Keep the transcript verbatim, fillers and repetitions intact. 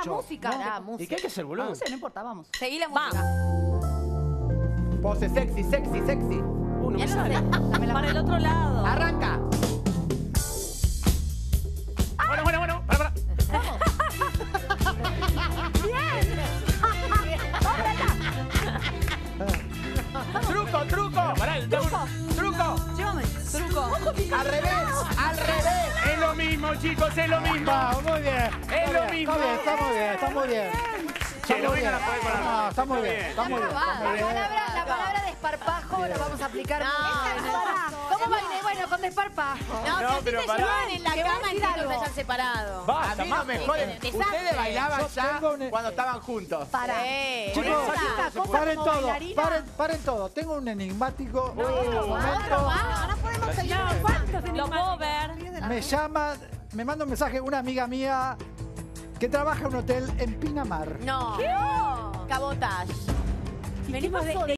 mucho. música. ¿no? La música. ¿Y qué hay que hacer, boludo? No sé, no importa, vamos. Seguí la Va. música. Pose sexy, sexy, sexy. Uh, no me Ya no sale. sé. Dame la Para el otro lado. Arranca. Bueno, bueno, bueno. Para, para. Truco, truco. Truco. Truco. Llévame. Truco. Al revés, al revés. Es lo mismo, chicos, es lo mismo. Vamos, muy bien. Es Está lo bien, mismo. Está bien, está muy bien, está muy bien. Che, no muy vengan a bien. joder con la No, radio. está muy bien, está muy bien. está muy La bien. palabra, la palabra desparpajo la vamos a aplicar. No, no. ¿Cómo bailé? Bueno, con desparpajo. No, No, si a ti pero te pará. llevaban en la Te voy a cama, decir entiendo algo. que se hayan separado. A Basta, mí no me majo. joden. Desastre. Ustedes bailaban Yo ya tengo un- cuando estaban juntos. Para. Sí, Chicos, esa. Copa paren como todo, bailarina. paren, paren todo. Tengo un enigmático No, momento. no, no podemos seguir. Lo puedo ver. Me llama, me manda un mensaje una amiga mía que trabaja en un hotel en Pinamar. No. Cabotage. Venimos de, de